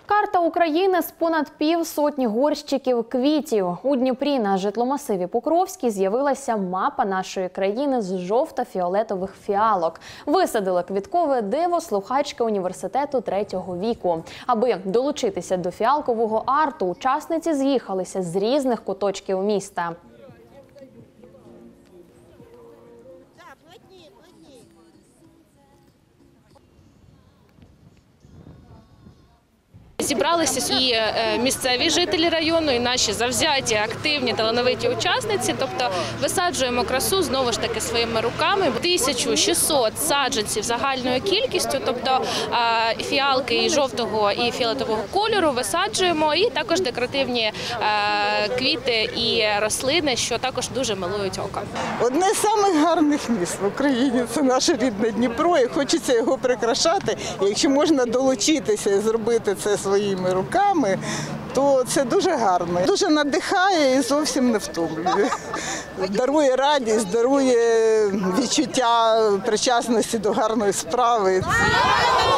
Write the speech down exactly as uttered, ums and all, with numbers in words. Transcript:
Карта України з понад півсотні горщиків квітів. У Дніпрі на житломасиві Покровській з'явилася мапа нашої країни з жовто-фіолетових фіалок. Висадили квіткове диво слухачки університету третього віку. Аби долучитися до фіалкового арту, учасниці з'їхалися з різних куточків міста. Зібралися і місцеві жителі району, і наші завзяті, активні, талановиті учасниці. Тобто висаджуємо красу, знову ж таки, своїми руками. тисяча шістсот саджанців загальною кількістю, тобто фіалки і жовтого, і фіолетового кольору висаджуємо, і також декоративні квіти і рослини, що також дуже милують око. Одне з самих гарних міст в Україні – це наше рідне Дніпро, і хочеться його прикрашати. І якщо можна долучитися і зробити це своїми руками, то це дуже гарно. Дуже надихає і зовсім не втомлює. Дарує радість, дарує відчуття причасності до гарної справи.